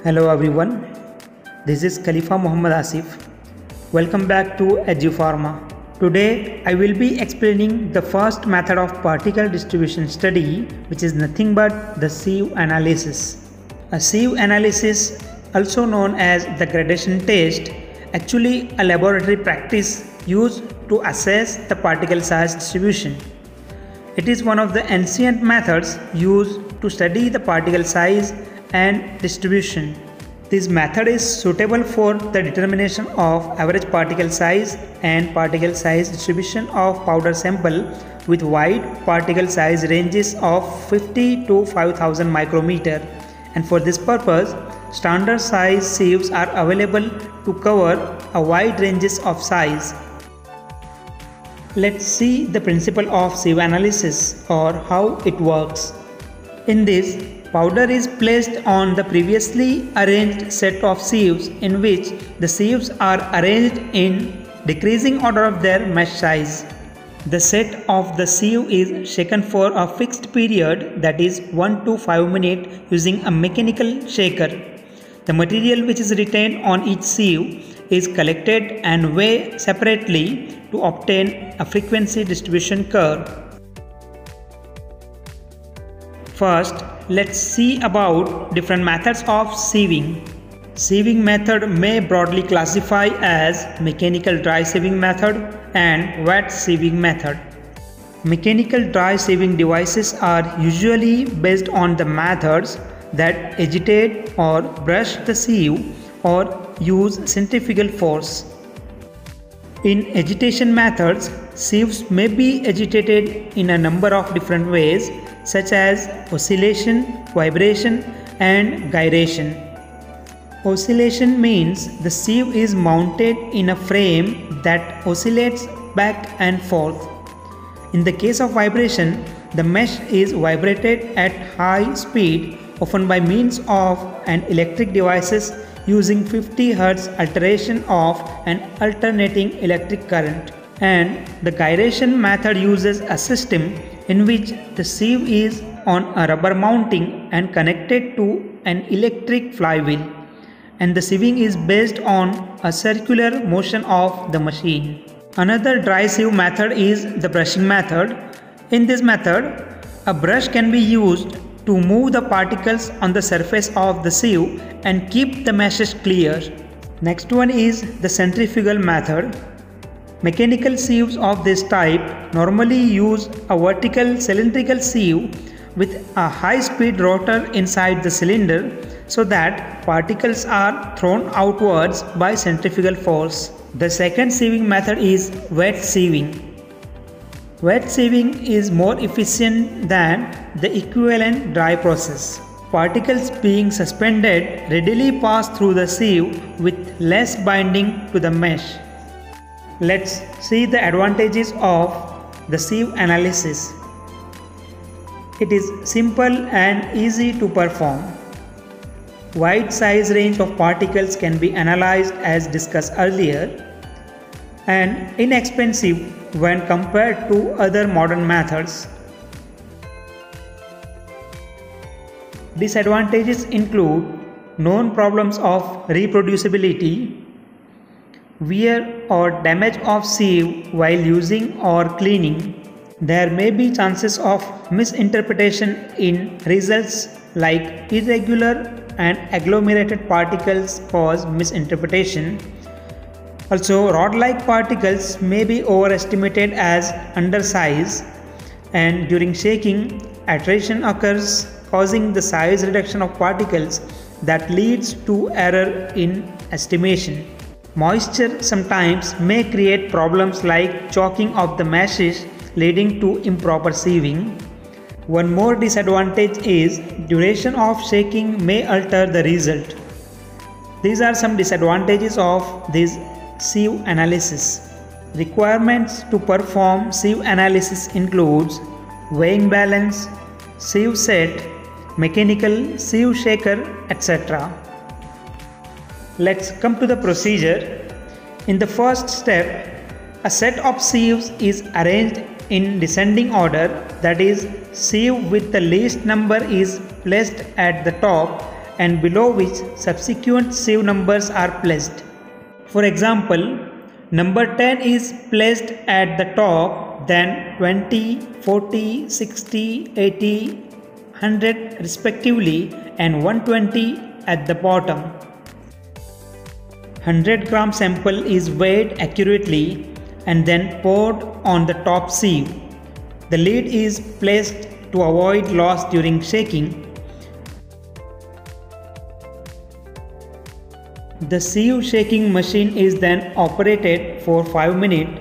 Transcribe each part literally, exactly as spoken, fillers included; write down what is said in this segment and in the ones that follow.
Hello everyone, this is Khalifa Muhammad Asif. Welcome back to EduPharma. Today I will be explaining the first method of particle distribution study, which is nothing but the sieve analysis. A sieve analysis, also known as the gradation test, actually a laboratory practice used to assess the particle size distribution. It is one of the ancient methods used to study the particle size and distribution. This method is suitable for the determination of average particle size and particle size distribution of powder sample with wide particle size ranges of fifty to five thousand micrometer, and for this purpose standard size sieves are available to cover a wide ranges of size. Let's see the principle of sieve analysis or how it works. In this, powder is placed on the previously arranged set of sieves, in which the sieves are arranged in decreasing order of their mesh size. The set of the sieve is shaken for a fixed period, that is one to five minutes, using a mechanical shaker. The material which is retained on each sieve is collected and weighed separately to obtain a frequency distribution curve. First, let's see about different methods of sieving. Sieving method may broadly classify as mechanical dry sieving method and wet sieving method. Mechanical dry sieving devices are usually based on the methods that agitate or brush the sieve or use centrifugal force. In agitation methods, sieves may be agitated in a number of different ways, such as oscillation, vibration, and gyration. Oscillation means the sieve is mounted in a frame that oscillates back and forth. In the case of vibration, the mesh is vibrated at high speed, often by means of an electric devices using fifty hertz alteration of an alternating electric current. And the gyration method uses a system in which the sieve is on a rubber mounting and connected to an electric flywheel, and the sieving is based on a circular motion of the machine. Another dry sieve method is the brushing method. In this method, a brush can be used to move the particles on the surface of the sieve and keep the meshes clear. Next one is the centrifugal method. Mechanical sieves of this type normally use a vertical cylindrical sieve with a high-speed rotor inside the cylinder, so that particles are thrown outwards by centrifugal force. The second sieving method is wet sieving. Wet sieving is more efficient than the equivalent dry process. Particles being suspended readily pass through the sieve with less binding to the mesh. Let's see the advantages of the sieve analysis. It is simple and easy to perform. Wide size range of particles can be analyzed as discussed earlier, and inexpensive when compared to other modern methods. Disadvantages include known problems of reproducibility, wear or damage of sieve while using or cleaning. There may be chances of misinterpretation in results, like irregular and agglomerated particles cause misinterpretation. Also, rod-like particles may be overestimated as undersize, and during shaking, attrition occurs, causing the size reduction of particles that leads to error in estimation. Moisture sometimes may create problems like choking of the meshes, leading to improper sieving. One more disadvantage is duration of shaking may alter the result. These are some disadvantages of this sieve analysis. Requirements to perform sieve analysis includes weighing balance, sieve set, mechanical sieve shaker, et cetera. Let's come to the procedure. In the first step, a set of sieves is arranged in descending order, that is, sieve with the least number is placed at the top and below which subsequent sieve numbers are placed. For example, number ten is placed at the top, then twenty, forty, sixty, eighty, one hundred respectively, and one hundred twenty at the bottom. one hundred gram sample is weighed accurately and then poured on the top sieve. The lid is placed to avoid loss during shaking. The sieve shaking machine is then operated for five minutes.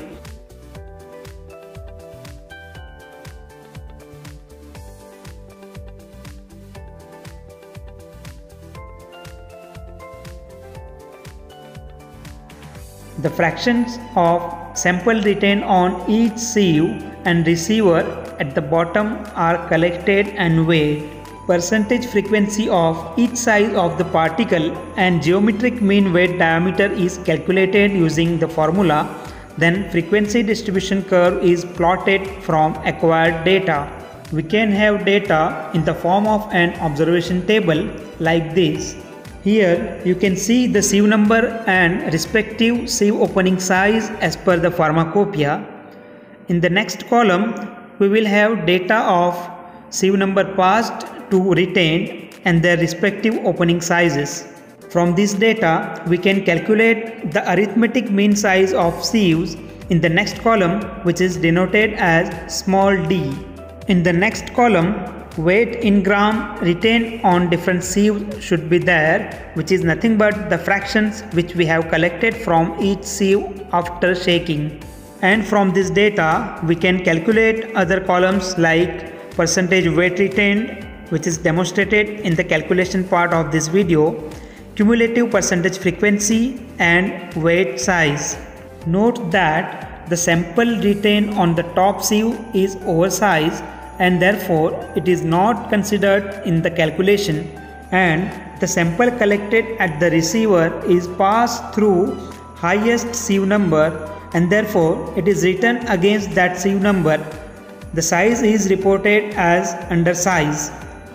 The fractions of sample retained on each sieve and receiver at the bottom are collected and weighed. Percentage frequency of each size of the particle and geometric mean weight diameter is calculated using the formula. Then frequency distribution curve is plotted from acquired data. We can have data in the form of an observation table like this. Here you can see the sieve number and respective sieve opening size as per the pharmacopoeia. In the next column, we will have data of sieve number passed to retained and their respective opening sizes. From this data, we can calculate the arithmetic mean size of sieves in the next column, which is denoted as small d. In the next column, weight in gram retained on different sieves should be there, which is nothing but the fractions which we have collected from each sieve after shaking. And from this data, we can calculate other columns like percentage weight retained, which is demonstrated in the calculation part of this video, cumulative percentage frequency, and weight size. Note that the sample retained on the top sieve is oversized and therefore it is not considered in the calculation, and the sample collected at the receiver is passed through highest sieve number and therefore it is written against that sieve number. The size is reported as undersize.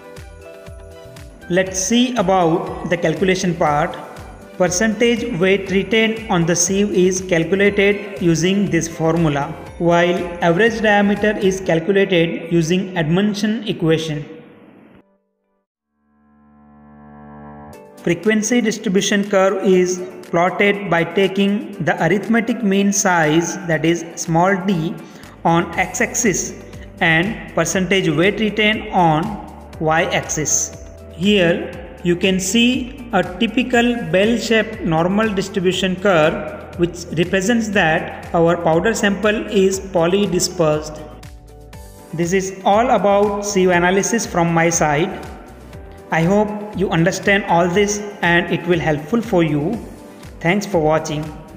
Let's see about the calculation part. Percentage weight retained on the sieve is calculated using this formula, while average diameter is calculated using Edmondson equation. Frequency distribution curve is plotted by taking the arithmetic mean size, that is small d, on x-axis and percentage weight retained on y-axis. Here you can see a typical bell-shaped normal distribution curve which represents that our powder sample is polydispersed. This is all about sieve analysis from my side. I hope you understand all this and it will helpful for you. Thanks for watching.